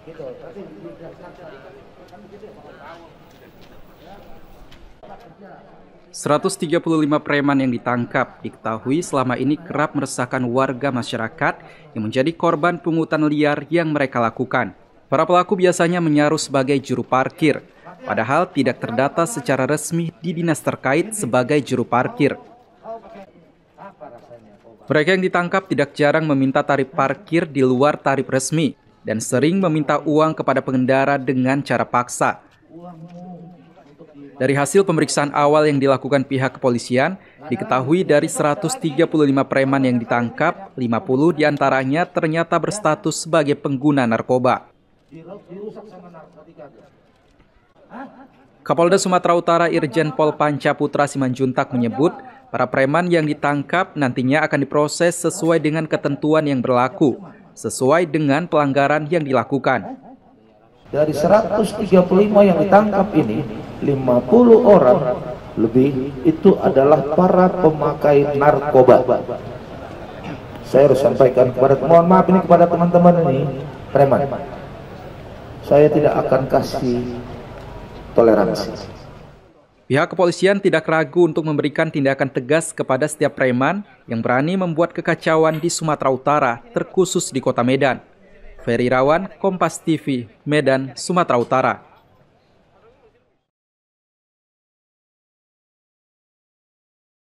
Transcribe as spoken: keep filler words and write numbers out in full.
seratus tiga puluh lima preman yang ditangkap diketahui selama ini kerap meresahkan warga masyarakat yang menjadi korban pungutan liar yang mereka lakukan. Para pelaku biasanya menyaruh sebagai juru parkir, padahal tidak terdata secara resmi di dinas terkait sebagai juru parkir. Mereka yang ditangkap tidak jarang meminta tarif parkir di luar tarif resmi dan sering meminta uang kepada pengendara dengan cara paksa. Dari hasil pemeriksaan awal yang dilakukan pihak kepolisian, diketahui dari seratus tiga puluh lima preman yang ditangkap, lima puluh diantaranya ternyata berstatus sebagai pengguna narkoba. Kapolda Sumatera Utara Irjen Pol Panca Putra Simanjuntak menyebut, para preman yang ditangkap nantinya akan diproses sesuai dengan ketentuan yang berlaku, sesuai dengan pelanggaran yang dilakukan. Dari seratus tiga puluh lima yang ditangkap ini, lima puluh orang lebih itu adalah para pemakai narkoba. Saya harus sampaikan kepada, mohon maaf ini kepada teman-teman ini, preman. Saya tidak akan kasih toleransi. Pihak kepolisian tidak ragu untuk memberikan tindakan tegas kepada setiap preman yang berani membuat kekacauan di Sumatera Utara, terkhusus di Kota Medan. Ferry Irawan, Kompas T V, Medan, Sumatera Utara.